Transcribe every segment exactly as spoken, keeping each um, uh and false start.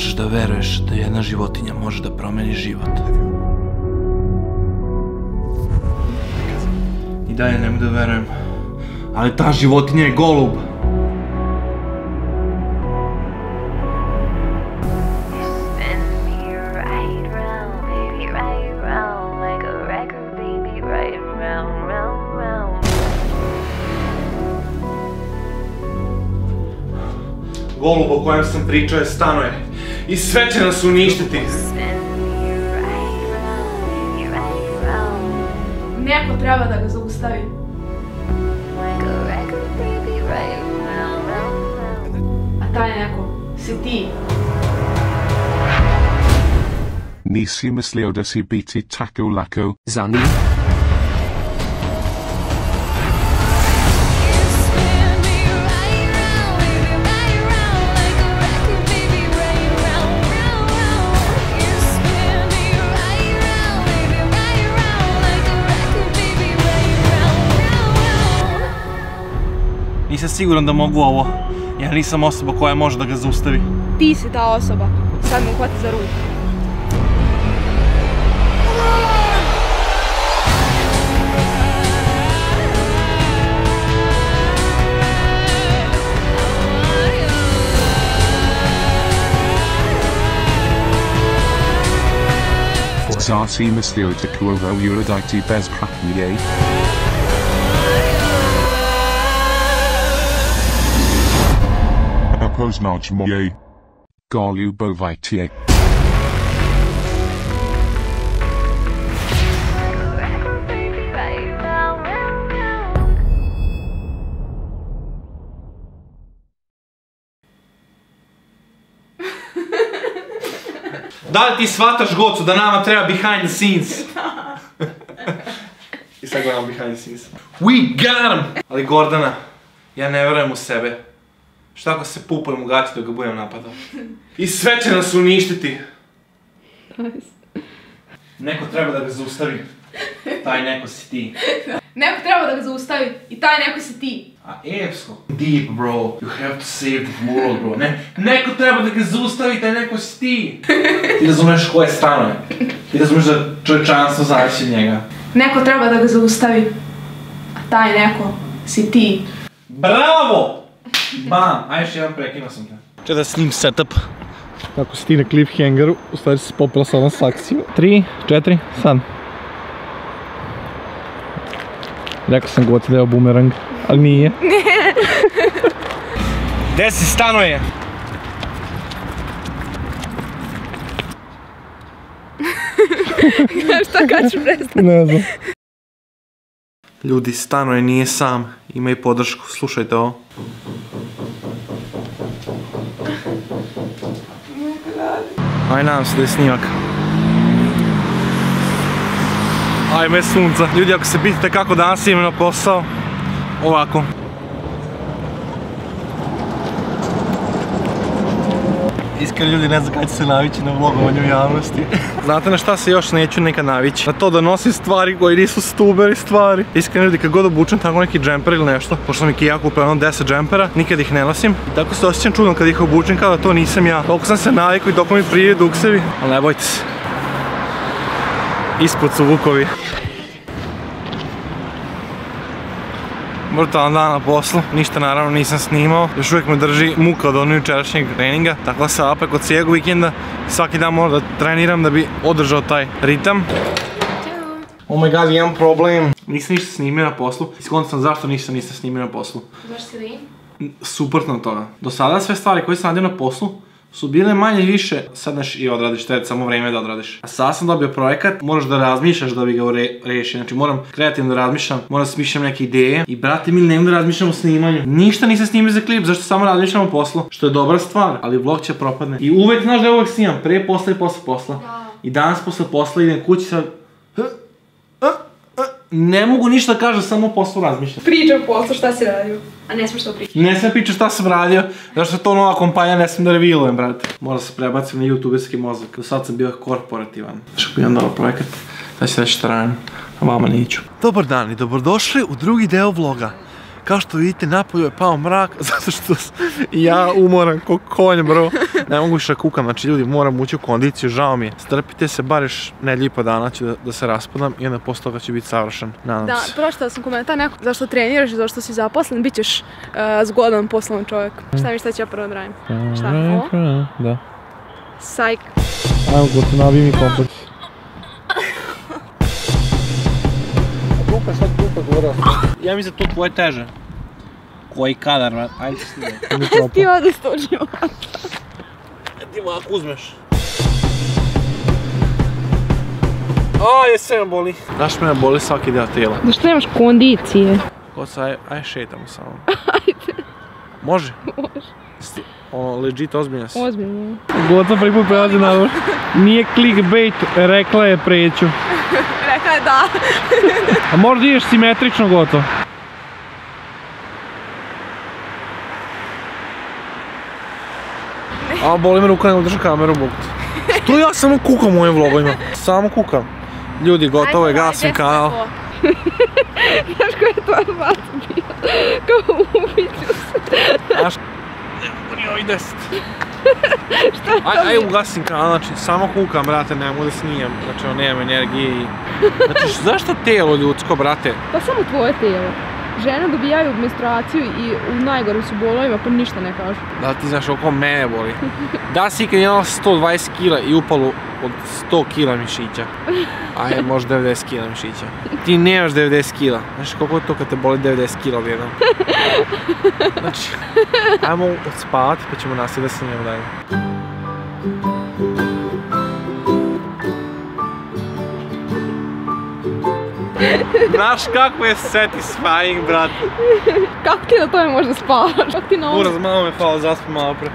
možeš da veruješ da jedna životinja može da promeni život? I dalje ne mogu da verujem, ali ta životinja je golub. Golub o kojem sam pričao je stanuje i sve će nas uništiti. Neko treba da ga zaustavi. A taj neko si ti. Nisi mislio da si biti tako lako, Zani? Nisam siguran da mogu ovo. Ja nisam osoba koja može da ga zaustavi. Ti si ta osoba. Sad me uhvati za ruku. Zar si mislio tako ovo uraditi bez pratnje? Poznać moje goljubovajtije. Da li ti shvataš, Gocu, da nama treba behind the scenes? I sad gledamo behind the scenes. We got him! Ali Gordana, ja ne verujem u sebe. Šta ako se pupujem u gaći dok ga budem napadao? I sve će nas uništiti! Neko treba da ga zaustavi. Taj neko si ti. Neko treba da ga zaustavi i taj neko si ti. A epsko. Deep, bro. You have to save the world, bro. Ne, neko treba da ga zaustavi, taj neko si ti. Ti razumeš koje strano je. Ti razumeš da čovječanstvo zavisi od njega. Neko treba da ga zaustavi, a taj neko si ti. Bravo! Bam! Aj još jedan, prekinuo sam te. Če da snim setup. Kako si ti na cliffhangeru, u stvari si popila sa ovom saksiju. Tri, četiri, sad. Rekao sam Goci da je bumerang, ali nije. Gde si stanuje? Šta kad ću prestati? Ne znam. Ljudi, stanuje nije sam, ima i podršku, slušajte ovo. Aj, nadam se da je snimak. Ajme sunca. Ljudi, ako se pitate kako danas imam na posao, ovako. Iskreno ljudi, ne znam kada ću se navići na vlogovanju u javnosti. Znate na šta se još neću nekad navići? Na to da nosim stvari koji nisu stuberi stvari. Iskreno ljudi, kad god obučem tako neki džemper ili nešto, pošto sam i Kija kupila ono deset džempera, nikad ih ne nosim. I tako se osjećam čudno kad ih obučem, kao da to nisam ja. Toliko sam se navikao i toliko mi prije duksevi. Ali ne bojte se. Ispod su vukovi. Brutalan dan na poslu, ništa naravno nisam snimao. Još uvijek me drži muka od onog jučerašnjeg treninga. Tako da se opet kod cijelog vikenda svaki dan moram da treniram da bi održao taj ritam. Oh my god, imam problem. Nisam ništa snimio na poslu. Iskonto sam zašto ništa nisam snimio na poslu. Zašto si li? Suprotno od toga. Do sada sve stvari koje sam radio na poslu su bile manje više, sadneš i odradiš, te samo vreme da odradiš. A sad sam dobio projekat, moraš da razmišljaš da bi ga rešio. Znači moram kreativno da razmišljam, moram da smišljam neke ideje. I brate mili, nemam da razmišljam o snimanju. Ništa nisam snimio za klip, zašto samo razmišljam o poslu. Što je dobra stvar, ali vlog će propadne. I uvek znaš da uvek snimam, pre posla i posle posla. I danas posle posla idem kući sad... Ne mogu ništa da kažem, samo o poslu razmišljam. Pričam o poslu, šta si radio, a ne smiješ to pričati. Ne smijem pričati šta sam radio, zašto je to nova kompanija, ne smijem da revilujem, brate. Moram se prebaciti na youtuberski mozak. Do sad sam bio korporativan. Što bi imam projekat, da će reći šta radim, a vama neću. Dobar dan i dobrodošli u drugi deo vloga. Kao što vidite, napolju je pao mrak, zato što ja umoran ko konj, bro. Ne mogu više kukam, znači ljudi, moram ući u kondiciju, žao mi je. Strpite se, bar još nedlju i po dana ću da, da se raspadam i onda posle toga ću biti savršen. Nadam Da, se. pročitala sam komentar neko zašto treniraš i zašto si zaposlen, bit ćeš uh, zgodan poslovan čovjek. Šta mi šta ću ja prvo da radim? Šta? Ovo? Da. Sajk. Ajmo, gotovo, nabij mi kompleks. Kuka, sad kuka gora. Ja mislim da to tvoje teže. Koji kadar, vrat, ajde se snimaj. Ti odlisto od života. Ti ovako uzmeš. Aj, sve me boli. Znaš me boli svaki deo tijela. Zašto nemaš kondicije? Koca, aj, aj šetamo samo. Ajde. Može? Može. Ono, legit, ozbiljno si. Ozbiljno. Gotovo prvi put prelazi na ovo. Nije clickbait, rekla je preću. Rekla je da. A možda ideš simetrično gotovo. A, boli me ruka, ne udržam kameru, bog ti. Što ja samo kukam u ovim vlogovima? Samo kukam. Ljudi, gotovo je, gasim kanal. Znaš koja je tvoja faca bila? Kao ubiću se. Znaš, ne mogu ni deset. Aj, aj ugasim kanal, znači samo kukam, brate, ne mogu da snijem, znači ono, nemam energije i... Znači, zašto tijelo ljudsko, brate? Pa samo tvoje tijelo. Žene dobijaju menstruaciju i u najgorim su bolovima, pa ništa ne kažu. Da ti znaš oko mene boli. Da si ikad imala sto dvadeset kila i upalu od sto kila mišića. Aj, možda devedeset kila mišića. Ti nemaš devedeset kila. Znaš koliko je to kad te boli devedeset kila odjednom? Znači, ajmo odspavati pa ćemo nastaviti da se njemu dalje. Znaš kako je satisfying, brate. Kako ti na tome možda spavaš? Kako ti na ovom? Uraz, malo me falo, zaspam malo pre.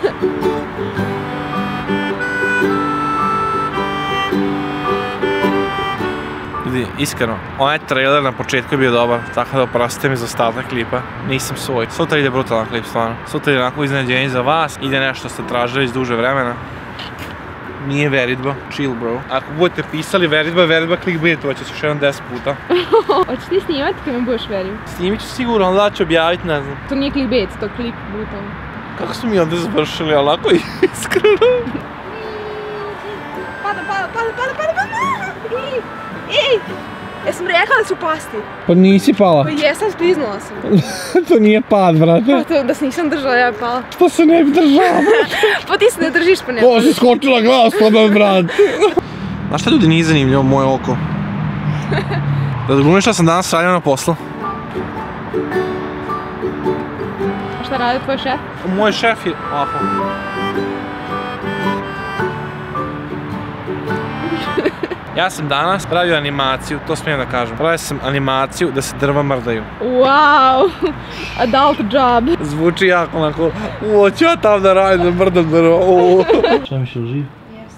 Ljudi, iskreno, onaj trailer na početku je bio dobar, tako da oprostite mi za ostatak klipa. Nisam svoj. Sutra ide brutalan klip, stvarno. Sutra ide onako iznenađenje za vas, ide nešto što ste tražili iz duže vremena. Nije veridba, chill bro. Ako budete pisali veridba, veridba clickbaitovat ću još jednom deset puta. Hoćeš ti snimati kad me budeš verio? Snimit ću sigurno, ali da ću objaviti, ne znam. To nije clickbait, to je klip brutalno. Kako su mi onda završili, ali ako iskreno. Pada, pada, pada, pada, pada, pada! Ej! Ej! Jesam rekla da ću pasti? Pa nisi pala. Pa jesam, spliznula sam. To nije pad, brate. Pa to da se nisam držala, ja bi pala. Što se ne bi držala? Pa ti se ne držiš pa ne. Ko si skočila glas tome, brate? Znaš šta ljudi nije zanimljivo, moje oko? Da glumiš šta sam danas radio na poslu. A šta radi tvoj šef? Moj šef je ovako. Ja sam danas pravio animaciju, to smijem da kažem. Pravio sam animaciju da se drva mrdaju. Wow! Adult job. Zvuči jako onako, uo, ću ja tam da radim, da mrdam drvo, uo. Šta mi še živ? Jeste.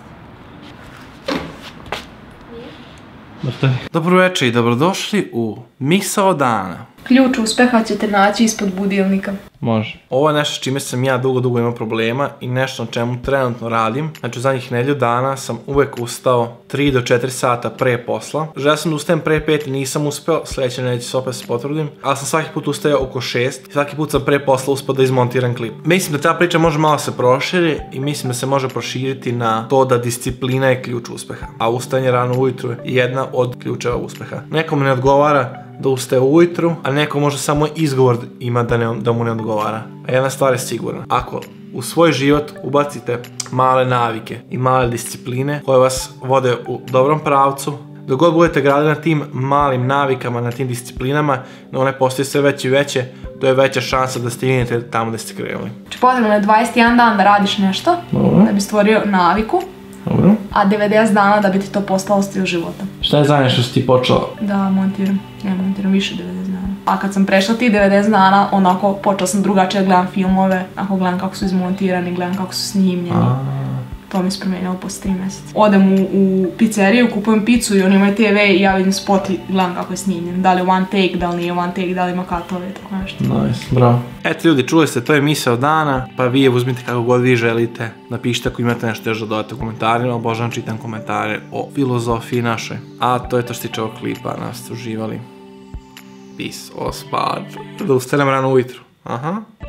Mrtavi. Dobro večer i dobrodošli u Misao dana. Ključ uspeha ćete naći ispod budilnika. Može. Ovo je nešto s čime sam ja dugo, dugo imao problema i nešto na čemu trenutno radim. Znači u zadnjih nedjelju dana sam uvek ustao tri do četiri sata pre posla. Želeo sam da ustajem pre pet i nisam uspeo, sljedeće neće se opet se potrudim. Ali sam svaki put ustajao oko šest i svaki put sam pre posla uspeo da izmontiram klip. Mislim da ta priča može malo se proširi i mislim da se može proširiti na to da disciplina je ključ uspeha. A ustajanje rano ujutru je jedna od ključeva uspeha. Nekom ne odgovara da ustaje ujutru, a neko može samo izgovor ima da, ne, da mu ne odgovara. A jedna stvar je sigurna. Ako u svoj život ubacite male navike i male discipline koje vas vode u dobrom pravcu, dok god budete gradili na tim malim navikama, na tim disciplinama, no one postaju sve veće i veće, to je veća šansa da stignete tamo da ste krenuli. Znači potrebno je dvadeset jedan dan da radiš nešto, Dobro. da bi stvorio naviku, Dobro. a devedeset dana da bi ti to postalo stil života. Šta je zadnje što si ti počela? Da montiram. Ja montiram više od devedeset dana. A kad sam prešla ti devedeset dana, onako počela sam drugačije da gledam filmove, ako gledam kako su izmontirani, gledam kako su snimljeni. To mi se promijenilo posle tri mjeseca. Odem u, u pizzeriju, kupujem picu i oni imaju te ve i ja vidim spot i gledam kako je snimljen. Da li je one take, da li nije one take, da li ima katove, tako nešto. Nice, bravo. Eto ljudi, čuli ste, to je misao dana, pa vi je uzmite kako god vi želite. Napišite ako imate nešto još da dodate u komentarima, obožavam čitam komentare o filozofiji našoj. A to je to što se tiče ovog klipa, nas ste uživali. Peace, o spad. Da ustanem rano ujutru. Aha.